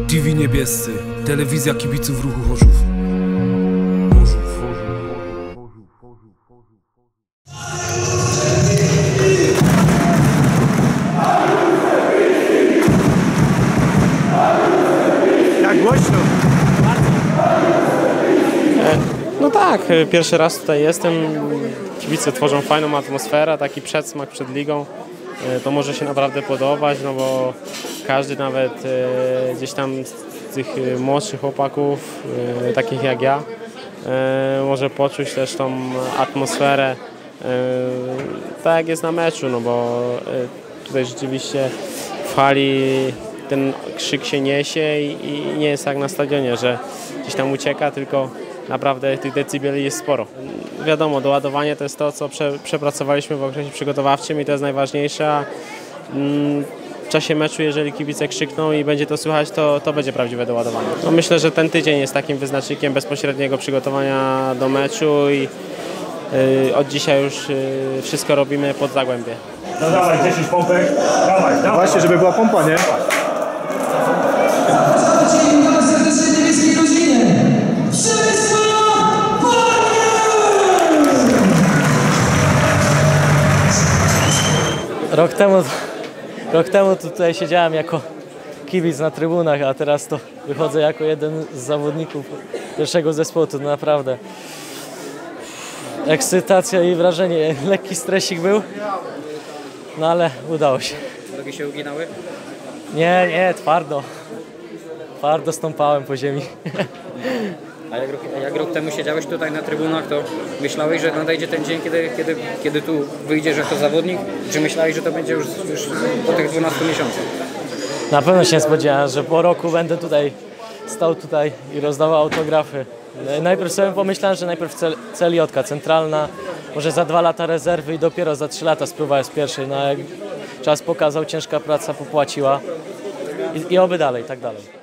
TV Niebiescy, telewizja kibiców ruchu Chorzów. Jak głośno? No tak, pierwszy raz tutaj jestem. Kibice tworzą fajną atmosferę, taki przedsmak przed ligą. To może się naprawdę podobać, no bo każdy nawet gdzieś tam z tych młodszych chłopaków, takich jak ja, może poczuć też tą atmosferę, tak jak jest na meczu, no bo tutaj rzeczywiście w hali ten krzyk się niesie i nie jest jak na stadionie, że gdzieś tam ucieka, tylko naprawdę tych decybeli jest sporo. Wiadomo, doładowanie to jest to, co przepracowaliśmy w okresie przygotowawczym i to jest najważniejsze. W czasie meczu, jeżeli kibice krzykną i będzie to słychać, to będzie prawdziwe doładowanie. No myślę, że ten tydzień jest takim wyznacznikiem bezpośredniego przygotowania do meczu i od dzisiaj już wszystko robimy pod Zagłębie. No dawaj, 10 pompek, dawaj. Właśnie, żeby była pompa, nie? Rok temu tutaj siedziałem jako kibic na trybunach, a teraz to wychodzę jako jeden z zawodników pierwszego zespołu. To naprawdę ekscytacja i wrażenie. Lekki stresik był, no ale udało się. Nogi się uginały? Nie, twardo. Twardo stąpałem po ziemi. A jak rok temu siedziałeś tutaj na trybunach, to myślałeś, że nadejdzie ten dzień, kiedy tu wyjdziesz jako zawodnik? Czy myślałeś, że to będzie już po tych 12 miesiącach? Na pewno się nie spodziewałem, że po roku będę stał tutaj i rozdawał autografy. Najpierw sobie pomyślałem, że najpierw CLJ centralna, może za 2 lata rezerwy i dopiero za 3 lata spróbuję z pierwszej. No jak czas pokazał, ciężka praca popłaciła i oby dalej, tak dalej.